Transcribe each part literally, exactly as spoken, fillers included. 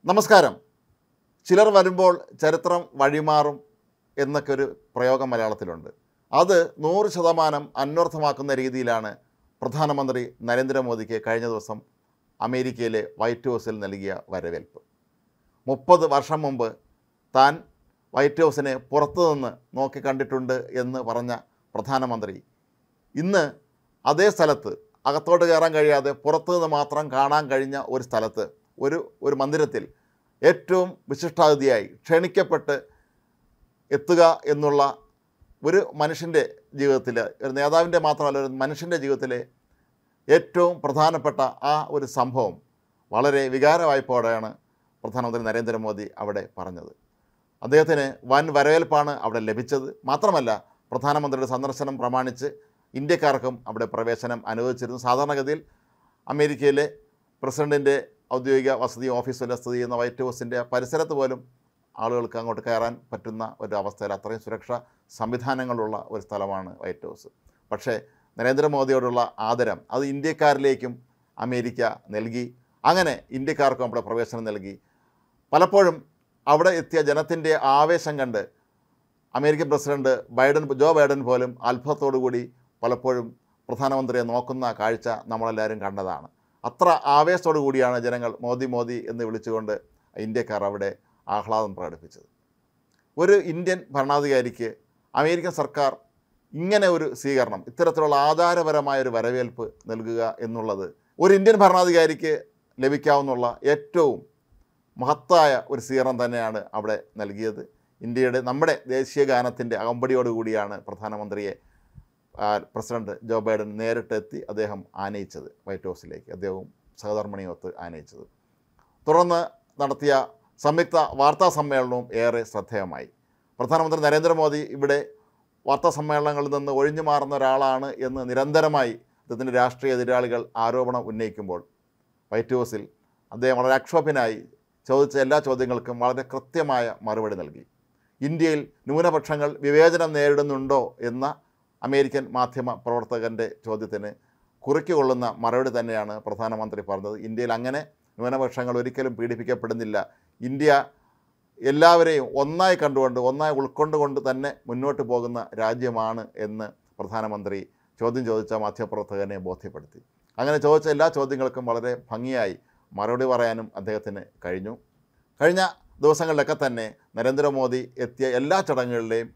നമസ്കാരം. ചിലർ വരുമ്പോൾ ചരിത്രം വഴിമാറും എന്നൊക്കെ ഒരു പ്രയോഗം മലയാളത്തിലുണ്ട്. അത് നൂറ് ശതമാനം അന്വർത്ഥമാക്കുന്ന രീതിയിലാണ് പ്രധാനമന്ത്രി നരേന്ദ്രമോദിക്ക് കഴിഞ്ഞ ദിവസം അമേരിക്കയിലെ വൈറ്റ് ഹൗസിൽ നൽകിയ വരവേൽപ്പ്. മുപ്പത് വർഷം മുമ്പ് താൻ വൈറ്റ് ഹൗസിനെ പുറത്തു നിന്ന് നോക്കി കണ്ടിട്ടുണ്ട് എന്ന് പറഞ്ഞ പ്രധാനമന്ത്രി ഇന്ന് അതേ സ്ഥലത്ത് അകത്തോട്ട് കയറാൻ കഴിയാതെ പുറത്തു നിന്ന് മാത്രം കാണാൻ കഴിഞ്ഞ ഒരു സ്ഥലത്ത് ഒരു ഒരു മന്ദിരത്തിൽ ഏറ്റവും വിശിഷ്ടാതിഥിയായി ക്ഷണിക്കപ്പെട്ട് എത്തുക എന്നുള്ള ഒരു മനുഷ്യൻ്റെ ജീവിതത്തിൽ, ഒരു നേതാവിൻ്റെ മാത്രമല്ല ഒരു മനുഷ്യൻ്റെ ജീവിതത്തിലെ ഏറ്റവും പ്രധാനപ്പെട്ട ആ ഒരു സംഭവം വളരെ വികാരവായ്പോടെയാണ് പ്രധാനമന്ത്രി നരേന്ദ്രമോദി അവിടെ പറഞ്ഞത്. അദ്ദേഹത്തിന് വൻ വരവേൽപ്പാണ് അവിടെ ലഭിച്ചത്. മാത്രമല്ല, പ്രധാനമന്ത്രിയുടെ സന്ദർശനം പ്രമാണിച്ച് ഇന്ത്യക്കാർക്കും അവിടെ പ്രവേശനം അനുവദിച്ചിരുന്നു. സാധാരണഗതിയിൽ അമേരിക്കയിലെ പ്രസിഡൻറ്റിൻ്റെ ഔദ്യോഗിക വസതി ഓഫീസിലെ സ്ഥിതി ചെയ്യുന്ന വൈറ്റ് ഹൗസിൻ്റെ പരിസരത്ത് പോലും ആളുകൾക്ക് അങ്ങോട്ട് കയറാൻ പറ്റുന്ന ഒരു അവസ്ഥയിൽ അത്രയും സുരക്ഷാ സംവിധാനങ്ങളുള്ള ഒരു സ്ഥലമാണ് വൈറ്റ് ഹൗസ്. പക്ഷേ നരേന്ദ്രമോദിയോടുള്ള ആദരം അത് ഇന്ത്യക്കാരിലേക്കും അമേരിക്ക നൽകി. അങ്ങനെ ഇന്ത്യക്കാർക്കും അവിടെ പ്രവേശനം നൽകി. പലപ്പോഴും അവിടെ എത്തിയ ജനത്തിൻ്റെ ആവേശം കണ്ട് American president Biden Joe Biden പോലും അത്ഭുതത്തോടു കൂടി പലപ്പോഴും പ്രധാനമന്ത്രിയെ നോക്കുന്ന കാഴ്ച നമ്മളെല്ലാവരും കണ്ടതാണ്. അത്ര ആവേശത്തോടു കൂടിയാണ് ജനങ്ങൾ മോദി മോദി എന്ന് വിളിച്ചുകൊണ്ട് ഇന്ത്യക്കാർ അവിടെ ആഹ്ലാദം പ്രകടിപ്പിച്ചത്. ഒരു ഇന്ത്യൻ ഭരണാധികാരിക്ക് അമേരിക്കൻ സർക്കാർ ഇങ്ങനെ ഒരു സ്വീകരണം, ഇത്തരത്തിലുള്ള ആചാരപരമായൊരു വരവേൽപ്പ് നൽകുക എന്നുള്ളത് ഒരു ഇന്ത്യൻ ഭരണാധികാരിക്ക് ലഭിക്കാവുന്ന ഏറ്റവും മഹത്തായ ഒരു സ്വീകരണം തന്നെയാണ് അവിടെ നൽകിയത്. ഇന്ത്യയുടെ നമ്മുടെ ദേശീയ ഗാനത്തിൻ്റെ അകമ്പടിയോടുകൂടിയാണ് പ്രധാനമന്ത്രിയെ പ്രസിഡന്റ് ജോ ബൈഡൻ നേരിട്ടെത്തി അദ്ദേഹം ആനയിച്ചത് വൈറ്റ് ഹൗസിലേക്ക്, അദ്ദേഹവും സഹധർമ്മിണിയൊത്ത് ആനയിച്ചത്. തുടർന്ന് നടത്തിയ സംയുക്ത വാർത്താ സമ്മേളനവും ഏറെ ശ്രദ്ധേയമായി. പ്രധാനമന്ത്രി നരേന്ദ്രമോദി ഇവിടെ വാർത്താ സമ്മേളനങ്ങളിൽ നിന്ന് ഒഴിഞ്ഞു മാറുന്ന ഒരാളാണ് എന്ന് നിരന്തരമായി അദ്ദേഹത്തിൻ്റെ രാഷ്ട്രീയ എതിരാളികൾ ആരോപണം ഉന്നയിക്കുമ്പോൾ വൈറ്റ് ഹൗസിൽ അദ്ദേഹം വളരെ അക്ഷോഭ്യനായി ചോദിച്ച എല്ലാ ചോദ്യങ്ങൾക്കും വളരെ കൃത്യമായ മറുപടി നൽകി. ഇന്ത്യയിൽ ന്യൂനപക്ഷങ്ങൾ വിവേചനം നേരിടുന്നുണ്ടോ എന്ന അമേരിക്കൻ മാധ്യമ പ്രവർത്തകൻ്റെ ചോദ്യത്തിന് കുറിക്കുകൊള്ളുന്ന മറുപടി തന്നെയാണ് പ്രധാനമന്ത്രി പറഞ്ഞത്. ഇന്ത്യയിൽ അങ്ങനെ ന്യൂനപക്ഷങ്ങൾ ഒരിക്കലും പീഡിപ്പിക്കപ്പെടുന്നില്ല. ഇന്ത്യ എല്ലാവരെയും ഒന്നായി കണ്ടുകൊണ്ട് ഒന്നായി ഉൾക്കൊണ്ടുകൊണ്ട് തന്നെ മുന്നോട്ട് പോകുന്ന രാജ്യമാണ് എന്ന് പ്രധാനമന്ത്രി ചോദ്യം ചോദിച്ച മാധ്യമപ്രവർത്തകനെ ബോധ്യപ്പെടുത്തി. അങ്ങനെ ചോദിച്ച എല്ലാ ചോദ്യങ്ങൾക്കും വളരെ ഭംഗിയായി മറുപടി പറയാനും അദ്ദേഹത്തിന് കഴിഞ്ഞു. കഴിഞ്ഞ ദിവസങ്ങളിലൊക്കെ തന്നെ നരേന്ദ്രമോദി എത്തിയ എല്ലാ ചടങ്ങുകളിലെയും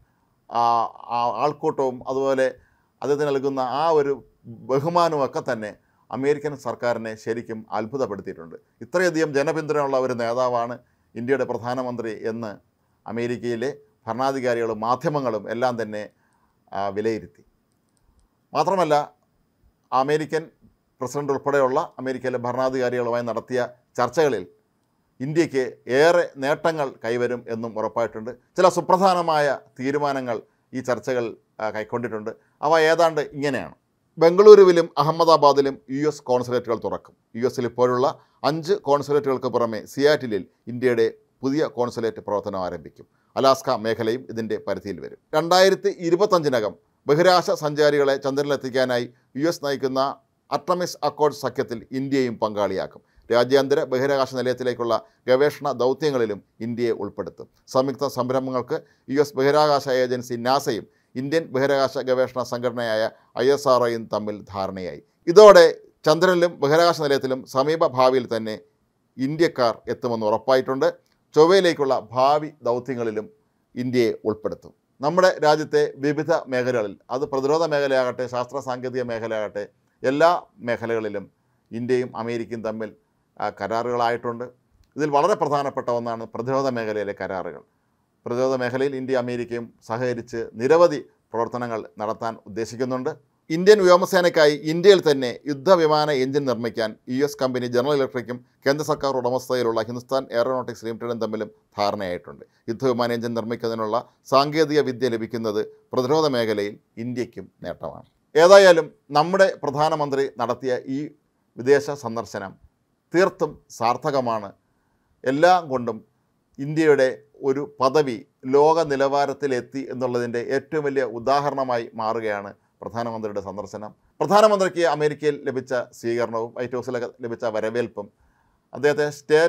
ആൾക്കൂട്ടവും അതുപോലെ അദ്ദേഹത്തിന് നൽകുന്ന ആ ഒരു ബഹുമാനവുമൊക്കെ തന്നെ അമേരിക്കൻ സർക്കാരിനെ ശരിക്കും അത്ഭുതപ്പെടുത്തിയിട്ടുണ്ട്. ഇത്രയധികം ജനപിന്തുണയുള്ള ഒരു നേതാവാണ് ഇന്ത്യയുടെ പ്രധാനമന്ത്രി എന്ന് അമേരിക്കയിലെ ഭരണാധികാരികളും മാധ്യമങ്ങളും എല്ലാം തന്നെ വിലയിരുത്തി. മാത്രമല്ല, അമേരിക്കൻ പ്രസിഡന്റ് ഉൾപ്പെടെയുള്ള അമേരിക്കയിലെ ഭരണാധികാരികളുമായി നടത്തിയ ചർച്ചകളിൽ ഇന്ത്യക്ക് ഏറെ നേട്ടങ്ങൾ കൈവരും എന്നും ഉറപ്പായിട്ടുണ്ട്. ചില സുപ്രധാനമായ തീരുമാനങ്ങൾ ഈ ചർച്ചകൾ കൈക്കൊണ്ടിട്ടുണ്ട്. അവ ഏതാണ്ട് ഇങ്ങനെയാണ്. ബംഗളൂരുവിലും അഹമ്മദാബാദിലും യു എസ് കോൺസുലേറ്റുകൾ തുറക്കും. യു എസിൽ ഇപ്പോഴുള്ള അഞ്ച് കോൺസുലേറ്റുകൾക്ക് പുറമെ സിയാറ്റിലിൽ ഇന്ത്യയുടെ പുതിയ കോൺസുലേറ്റ് പ്രവർത്തനം ആരംഭിക്കും. അലാസ്ക മേഖലയും ഇതിൻ്റെ പരിധിയിൽ വരും. രണ്ടായിരത്തി ഇരുപത്തഞ്ചിനകം ബഹിരാകാശ സഞ്ചാരികളെ ചന്ദ്രനിലെത്തിക്കാനായി യു എസ് നയിക്കുന്ന അർട്ടമിസ് അക്കോർഡ് സഖ്യത്തിൽ ഇന്ത്യയും പങ്കാളിയാക്കും. രാജ്യാന്തര ബഹിരാകാശ നിലയത്തിലേക്കുള്ള ഗവേഷണ ദൗത്യങ്ങളിലും ഇന്ത്യയെ ഉൾപ്പെടുത്തും. സംയുക്ത സംരംഭങ്ങൾക്ക് യു എസ് ബഹിരാകാശ ഏജൻസി നാസയും ഇന്ത്യൻ ബഹിരാകാശ ഗവേഷണ സംഘടനയായ ഐ എസ് ആർ ഒയും തമ്മിൽ ധാരണയായി. ഇതോടെ ചന്ദ്രനിലും ബഹിരാകാശ നിലയത്തിലും സമീപ ഭാവിയിൽ തന്നെ ഇന്ത്യക്കാർ എത്തുമെന്ന് ഉറപ്പായിട്ടുണ്ട്. ചൊവ്വയിലേക്കുള്ള ഭാവി ദൗത്യങ്ങളിലും ഇന്ത്യയെ ഉൾപ്പെടുത്തും. നമ്മുടെ രാജ്യത്തെ വിവിധ മേഖലകളിൽ, അത് പ്രതിരോധ മേഖലയാകട്ടെ ശാസ്ത്ര സാങ്കേതിക മേഖലയാകട്ടെ, എല്ലാ മേഖലകളിലും ഇന്ത്യയും അമേരിക്കയും തമ്മിൽ കരാറുകളായിട്ടുണ്ട്. ഇതിൽ വളരെ പ്രധാനപ്പെട്ട ഒന്നാണ് പ്രതിരോധ മേഖലയിലെ കരാറുകൾ. പ്രതിരോധ മേഖലയിൽ ഇന്ത്യ അമേരിക്കയും സഹകരിച്ച് നിരവധി പ്രവർത്തനങ്ങൾ നടത്താൻ ഉദ്ദേശിക്കുന്നുണ്ട്. ഇന്ത്യൻ വ്യോമസേനയ്ക്കായി ഇന്ത്യയിൽ തന്നെ യുദ്ധവിമാന എഞ്ചിൻ നിർമ്മിക്കാൻ യു എസ് കമ്പനി ജനറൽ ഇലക്ട്രിക്കും കേന്ദ്ര സർക്കാർ ഉടമസ്ഥതയിലുള്ള ഹിന്ദുസ്ഥാൻ എയറോനോട്ടിക്സ് ലിമിറ്റഡും തമ്മിലും ധാരണയായിട്ടുണ്ട്. യുദ്ധവിമാന എഞ്ചിൻ നിർമ്മിക്കുന്നതിനുള്ള സാങ്കേതിക വിദ്യ ലഭിക്കുന്നത് പ്രതിരോധ മേഖലയിൽ ഇന്ത്യക്കും നേട്ടമാണ്. ഏതായാലും നമ്മുടെ പ്രധാനമന്ത്രി നടത്തിയ ഈ വിദേശ സന്ദർശനം തീർത്തും സാർത്ഥകമാണ്. എല്ലാം കൊണ്ടും ഇന്ത്യയുടെ ഒരു പദവി ലോക നിലവാരത്തിലെത്തി എന്നുള്ളതിൻ്റെ ഏറ്റവും വലിയ ഉദാഹരണമായി മാറുകയാണ് പ്രധാനമന്ത്രിയുടെ സന്ദർശനം. പ്രധാനമന്ത്രിക്ക് അമേരിക്കയിൽ ലഭിച്ച സ്വീകരണവും വൈറ്റ് ഹൗസിലൊക്കെ ലഭിച്ച വരവേൽപ്പും അദ്ദേഹത്തെ സ്റ്റേറ്റ്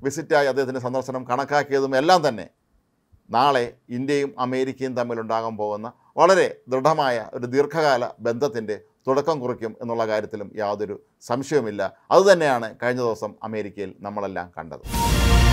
വിസിറ്റായി അദ്ദേഹത്തിൻ്റെ സന്ദർശനം കണക്കാക്കിയതും എല്ലാം തന്നെ നാളെ ഇന്ത്യയും അമേരിക്കയും തമ്മിലുണ്ടാകാൻ പോകുന്ന വളരെ ദൃഢമായ ഒരു ദീർഘകാല ബന്ധത്തിൻ്റെ തുടക്കം കുറിക്കും എന്നുള്ള കാര്യത്തിലും യാതൊരു സംശയവുമില്ല. അതുതന്നെയാണ് കഴിഞ്ഞ ദിവസം അമേരിക്കയിൽ നമ്മളെല്ലാം കണ്ടത്.